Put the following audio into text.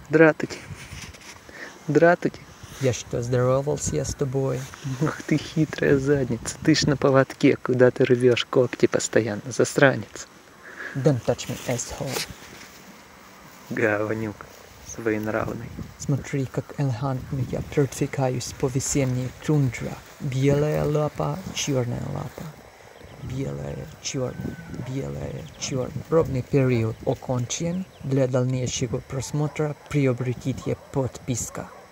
Здравствуйте. Здравствуйте. Я что, здоровался я с тобой? Ух ты, хитрая задница. Ты ж на поводке, куда ты рвешь когти постоянно, засранец. Don't touch me, asshole. Говнюк своенравный. Смотри, как элегантно я продвигаюсь по весенней тундре. Белая лапа, черная лапа. Белая, черная. Пробный период окончен. Для дальнейшего просмотра приобретите подписка.